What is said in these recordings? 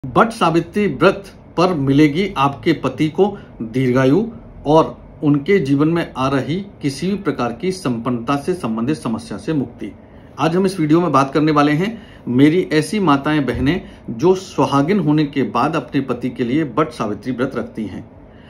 But Savitri व्रत पर मिलेगी आपके पति को दीर्घायु और उनके जीवन में आ रही किसी भी प्रकार की संपन्नता से संबंधित समस्या से मुक्ति। आज हम इस वीडियो में बात करने वाले हैं मेरी ऐसी माताएं बहनें जो सुहागिन होने के बाद अपने पति के लिए बट सावित्री व्रत रखती हैं।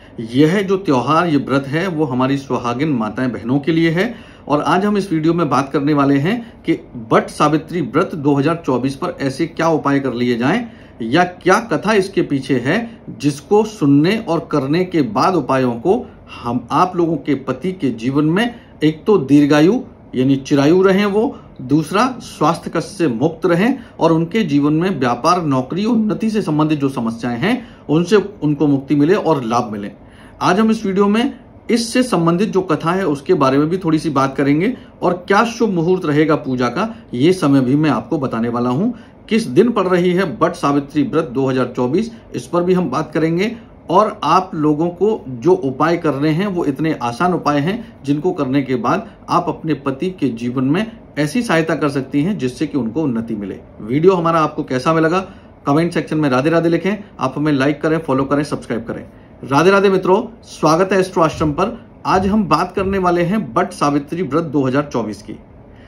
यह जो त्योहार ये व्रत है वो हमारी सुहागिन माताएं बहनों के लिए है और आज हम इस वीडियो में बात करने वाले हैं कि बट सावित्री व्रत 2024 पर ऐसे क्या उपाय कर लिए जाएं या क्या कथा इसके पीछे है जिसको सुनने और करने के बाद उपायों को हम आप लोगों के पति के जीवन में एक तो दीर्घायु यानी चिरायु रहें, वो दूसरा स्वास्थ्य कष्ट से मुक्त रहें और उनके जीवन में व्यापार नौकरी उन्नति से संबंधित जो समस्याएं हैं उनसे उनको मुक्ति मिले और लाभ मिले। आज हम इस वीडियो में इससे संबंधित जो कथा है उसके बारे में भी थोड़ी सी बात करेंगे और क्या शुभ मुहूर्त रहेगा पूजा का ये समय भी मैं आपको बताने वाला हूं। किस दिन पड़ रही है बट सावित्री व्रत 2024 इस पर भी हम बात करेंगे और आप लोगों को जो उपाय करने हैं वो इतने आसान उपाय हैं जिनको करने के बाद आप अपने पति के जीवन में ऐसी सहायता कर सकती हैं जिससे कि उनको उन्नति मिले। वीडियो हमारा आपको कैसा लगा कमेंट सेक्शन में राधे राधे लिखें। आप हमें लाइक करें, फॉलो करें, सब्सक्राइब करें। राधे राधे मित्रों, स्वागत है एस्ट्रो आश्रम पर। आज हम बात करने वाले हैं बट सावित्री व्रत 2024 की।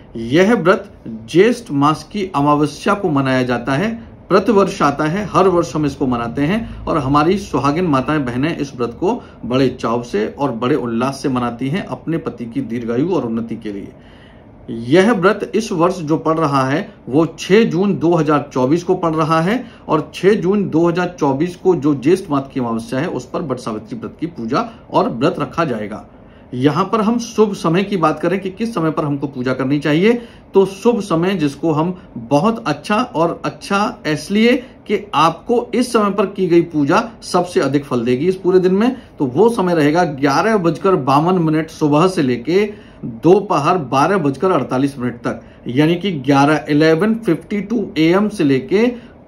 यह व्रत ज्येष्ठ मास की अमावस्या को मनाया जाता है, प्रतिवर्ष आता है, हर वर्ष हम इसको मनाते हैं और हमारी सुहागिन माताएं बहनें इस व्रत को बड़े चाव से और बड़े उल्लास से मनाती हैं अपने पति की दीर्घायु और उन्नति के लिए। यह व्रत इस वर्ष जो पड़ रहा है वो 6 जून 2024 को पड़ रहा है और 6 जून 2024 को जो ज्येष्ठ मास की अमावस्या है उस पर बट सावित्री व्रत की पूजा और व्रत रखा जाएगा। यहां पर हम शुभ समय की बात करें कि किस समय पर हमको पूजा करनी चाहिए, तो शुभ समय जिसको हम बहुत अच्छा इसलिए कि आपको इस समय पर की गई पूजा सबसे अधिक फल देगी इस पूरे दिन में, तो वो समय रहेगा 11:52 सुबह से लेके दोपहर 12:48 तक, यानी कि 11:52 AM से लेके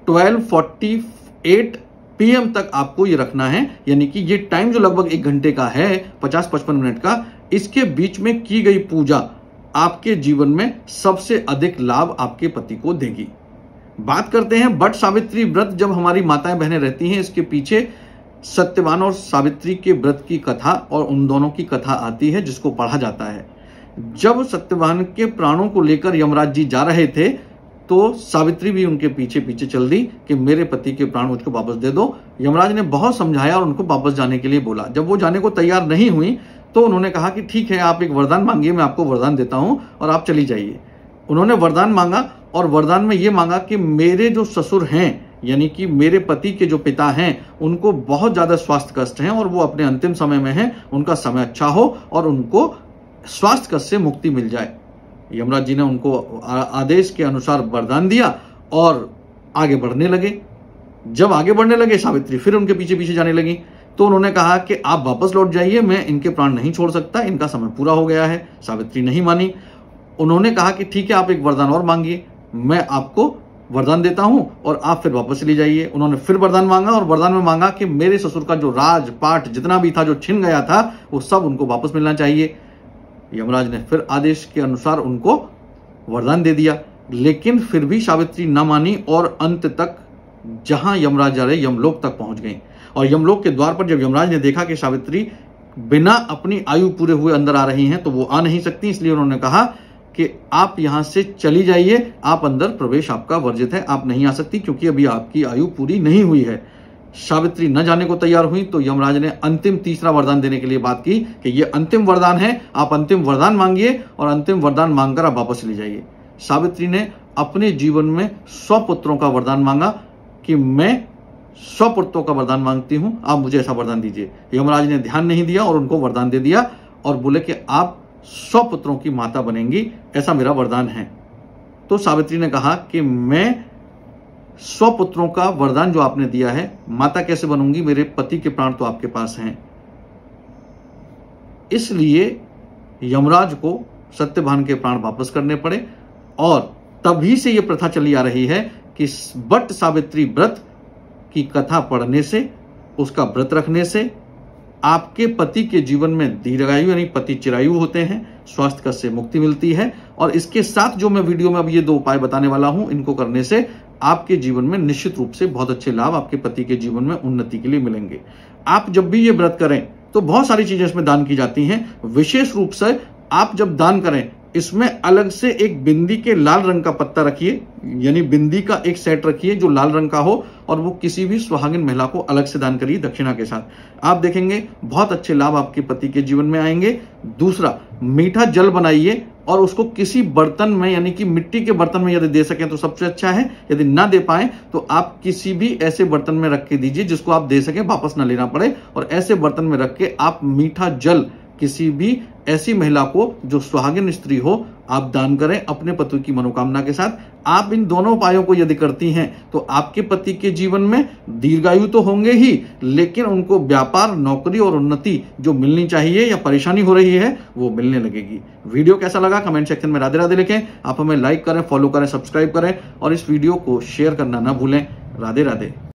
12:48 PM तक आपको ये रखना है। यानी कि ये टाइम जो लगभग 1 घंटे का है, 50-55 मिनट का, इसके बीच में की गई पूजा आपके जीवन में सबसे अधिक लाभ आपके पति को देगी। बात करते हैं बट सावित्री व्रत जब हमारी माताएं बहनें रहती हैं, इसके पीछे सत्यवान और सावित्री के व्रत की कथा और उन दोनों की कथा आती है जिसको पढ़ा जाता है। जब सत्यवान के प्राणों को लेकर यमराज जी जा रहे थे तो सावित्री भी उनके पीछे पीछे चल दी कि मेरे पति के प्राण मुझको वापस दे दो। यमराज ने बहुत समझाया और उनको वापस जाने के लिए बोला। जब वो जाने को तैयार नहीं हुई तो उन्होंने कहा कि ठीक है, आप एक वरदान मांगिए, मैं आपको वरदान देता हूं और आप चली जाइए। उन्होंने वरदान मांगा और वरदान में ये मांगा कि मेरे जो ससुर हैं यानी कि मेरे पति के जो पिता हैं उनको बहुत ज्यादा स्वास्थ्य कष्ट हैं और वो अपने अंतिम समय में हैं, उनका समय अच्छा हो और उनको स्वास्थ्य कष्ट से मुक्ति मिल जाए। यमराज जी ने उनको आदेश के अनुसार वरदान दिया और आगे बढ़ने लगे। जब आगे बढ़ने लगे सावित्री फिर उनके पीछे पीछे जाने लगी तो उन्होंने कहा कि आप वापस लौट जाइए, मैं इनके प्राण नहीं छोड़ सकता, इनका समय पूरा हो गया है। सावित्री नहीं मानी। उन्होंने कहा कि ठीक है, आप एक वरदान और मांगिए, मैं आपको वरदान देता हूं और आप फिर वापस चली जाइए। उन्होंने फिर वरदान मांगा और वरदान में मांगा कि मेरे ससुर का जो राजपाट जितना भी था जो छिन गया था वो सब उनको वापस मिलना चाहिए। यमराज ने फिर आदेश के अनुसार उनको वरदान दे दिया, लेकिन फिर भी सावित्री न मानी और अंत तक जहां यमराज जा रहे यमलोक तक पहुंच गई। और यमलोक के द्वार पर जब यमराज ने देखा कि सावित्री बिना अपनी आयु पूरे हुए अंदर आ रही हैं तो वो आ नहीं सकती, इसलिए उन्होंने कहा कि आप यहां से चली जाइए, आप अंदर प्रवेश आपका वर्जित है, आप नहीं आ सकती क्योंकि अभी आपकी आयु पूरी नहीं हुई है। सावित्री न जाने को तैयार हुई तो यमराज ने अंतिम तीसरा वरदान देने के लिए बात की कि ये अंतिम वरदान है, आप अंतिम वरदान मांगिए और अंतिम वरदान मांगकर आप वापस चली जाइए। सावित्री ने अपने जीवन में 100 पुत्रों का वरदान मांगा कि मैं 100 पुत्रों का वरदान मांगती हूं, आप मुझे ऐसा वरदान दीजिए। यमराज ने ध्यान नहीं दिया और उनको वरदान दे दिया और बोले कि आप 100 पुत्रों की माता बनेंगी, ऐसा मेरा वरदान है। तो सावित्री ने कहा कि मैं 100 पुत्रों का वरदान जो आपने दिया है, माता कैसे बनूंगी, मेरे पति के प्राण तो आपके पास हैं। इसलिए यमराज को सत्यवान के प्राण वापस करने पड़े और तभी से यह प्रथा चली आ रही है कि बट सावित्री व्रत की कथा पढ़ने से, उसका व्रत रखने से आपके पति के जीवन में दीर्घायु यानी पति चिरायु होते हैं, स्वास्थ्य कष्ट से मुक्ति मिलती है और इसके साथ जो मैं वीडियो में अब ये 2 उपाय बताने वाला हूं, इनको करने से आपके जीवन में निश्चित रूप से बहुत अच्छे लाभ आपके पति के जीवन में उन्नति के लिए मिलेंगे। आप जब भी ये व्रत करें तो बहुत सारी चीजें इसमें दान की जाती हैं। विशेष रूप से आप जब दान करें, इसमें अलग से एक बिंदी के लाल रंग का पत्ता रखिए, यानी बिंदी का एक सेट रखिए जो लाल रंग का हो, और वो किसी भी सुहागिन महिला को अलग से दान करिए दक्षिणा के साथ। आप देखेंगे बहुत अच्छे लाभ आपके पति के जीवन में आएंगे। दूसरा, मीठा जल बनाइए और उसको किसी बर्तन में, यानी कि मिट्टी के बर्तन में यदि दे सकें तो सबसे अच्छा है। यदि ना दे पाए तो आप किसी भी ऐसे बर्तन में रख के दीजिए जिसको आप दे सकें, वापस ना लेना पड़े, और ऐसे बर्तन में रख के आप मीठा जल किसी भी ऐसी महिला को जो सुहागिन स्त्री हो आप दान करें अपने पति की मनोकामना के साथ। आप इन दोनों उपायों को यदि करती हैं तो आपके पति के जीवन में दीर्घायु तो होंगे ही, लेकिन उनको व्यापार, नौकरी और उन्नति जो मिलनी चाहिए या परेशानी हो रही है वो मिलने लगेगी। वीडियो कैसा लगा कमेंट सेक्शन में राधे राधे लिखें। आप हमें लाइक करें, फॉलो करें, सब्सक्राइब करें और इस वीडियो को शेयर करना ना भूलें। राधे राधे।